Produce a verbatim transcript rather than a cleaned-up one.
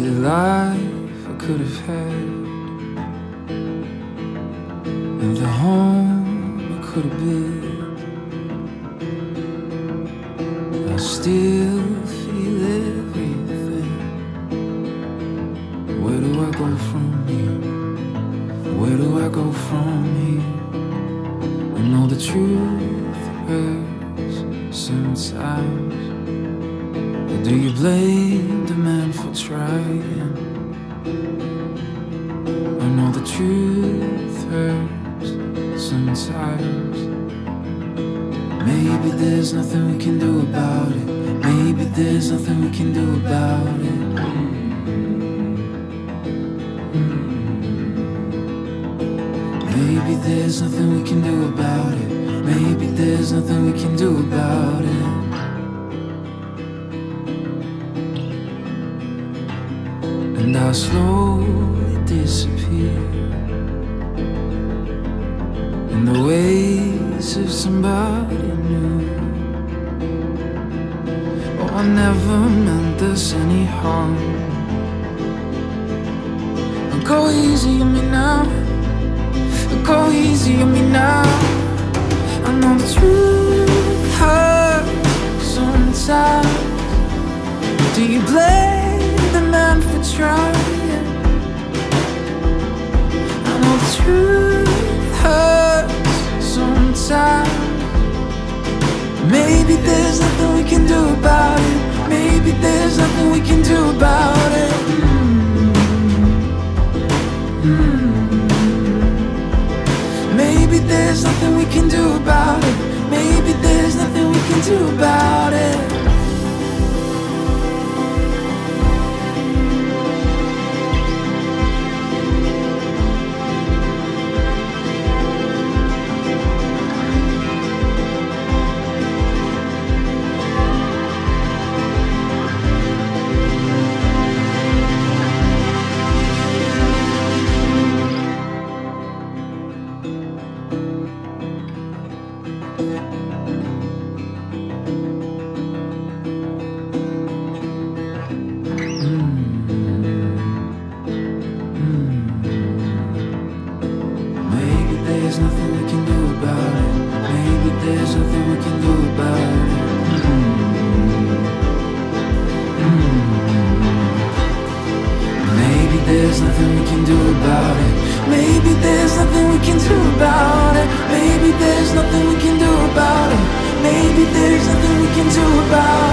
the life I could have had, and the home I could have built. I still feel everything. Where do I go from here? Where do I go from here? I know the truth hurts sometimes, but do you blame the man for trying? I know the truth hurts sometimes. Maybe there's nothing we can do about it. Maybe there's nothing we can do about it. Maybe there's nothing we can do about it. Maybe there's nothing we can do about it. And I slowly disappear in the ways of somebody new. Oh, I never meant this any harm. Go easy on me now. Go easy on me now. I know the truth hurts sometimes. Do you blame the man for trying? I know the truth hurts sometimes. Maybe there's nothing we can do about it. Maybe there's nothing we can do about it. Mm-hmm. Maybe there's nothing we can do about it. Maybe there's nothing we can do about it. There's nothing we can do about it. Maybe there's nothing we can do about it. Mm-hmm. Maybe there's nothing we can do about it. Maybe there's nothing we can do about it. Maybe there's nothing we can do about it. Maybe there's nothing we can do about it.